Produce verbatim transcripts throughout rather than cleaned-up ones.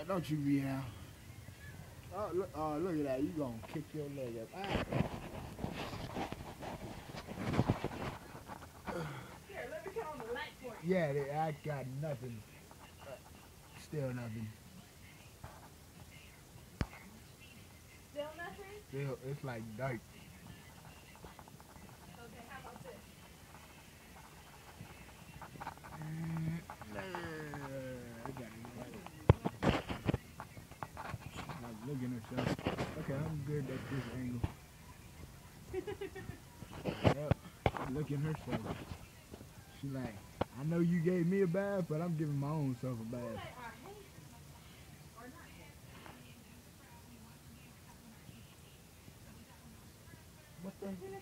don't you be out. Oh, look, oh, look at that. You gonna kick your leg up. Ah. Here, let me turn on the light for you. Yeah, they, I got nothing. Uh, still nothing. Still nothing? Still, it's like dirt. Okay, how about this? Mm, nah, I got it. She's like looking at herself. Okay, I'm good at this angle. Yep, looking herself. She like, I know you gave me a bath, but I'm giving my own self a bath. Well, they are hating. Or not hating. What the heck?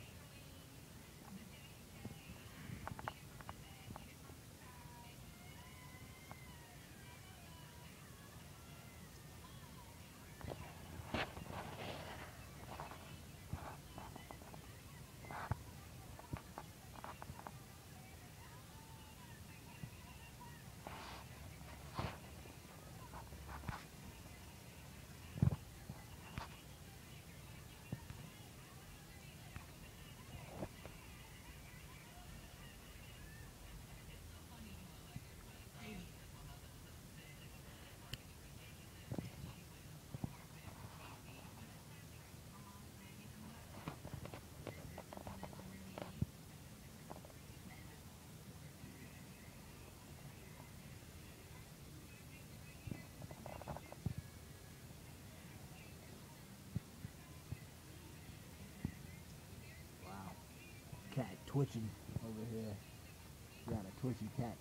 Wow. Cat twitching over here. Got a twitchy cat.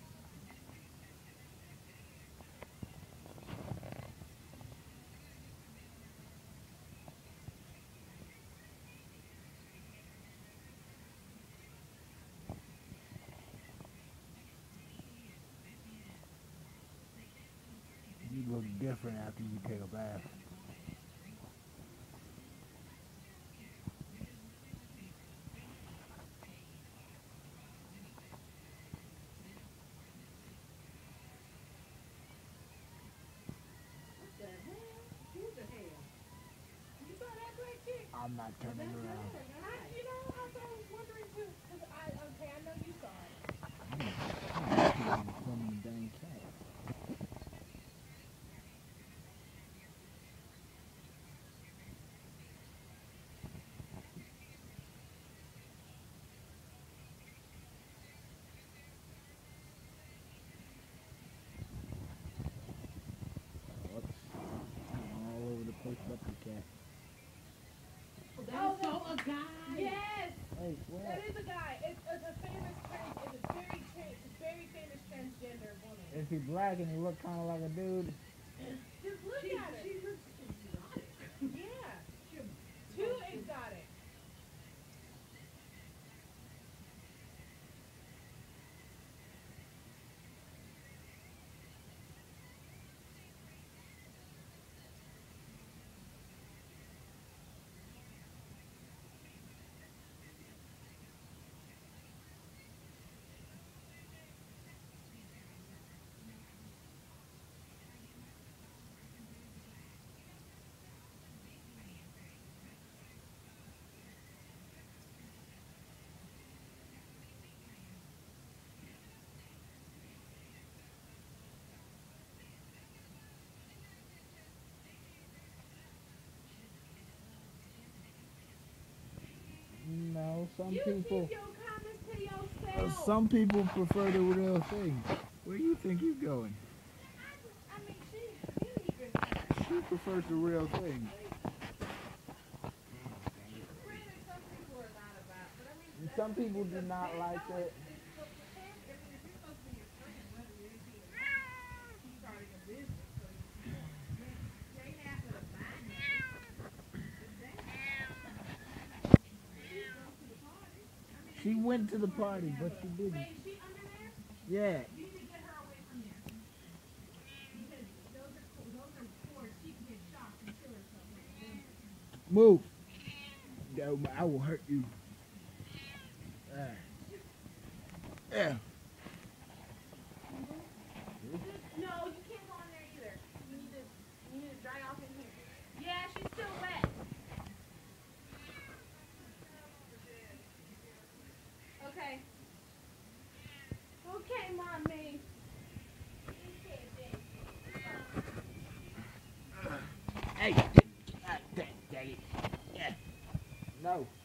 You look different after you take a bath. What the hell? Who the hell? You saw that black chick? I'm not turning around. I, you know, I was always wondering too. Cause I, okay, I know you saw it. I'm from the dang cat. Whoops. All over the place but the cat. That Oh, is so a guy. Yes, Hey, what? that is a guy. It's, it's a famous trans. It's a very trans, very famous transgender woman. Is he black and he look kind of like a dude? Just look She, at her. she looks exotic. Yeah, too exotic. No, some You people. keep your comments to Uh, yourself. some people prefer the real thing. Where do you think you're going? I mean, she didn't even. She prefers the real thing. Granted, some people are not about, but I mean, Some people do not like it. She went to the party, but she didn't. Wait, is she under there? Yeah. You need to get her away from there. Because those are cool. Those are cords. She can get shocked and kill herself. Move. No, I will hurt you. Uh, yeah. No, you can't go in there either. You need to. No.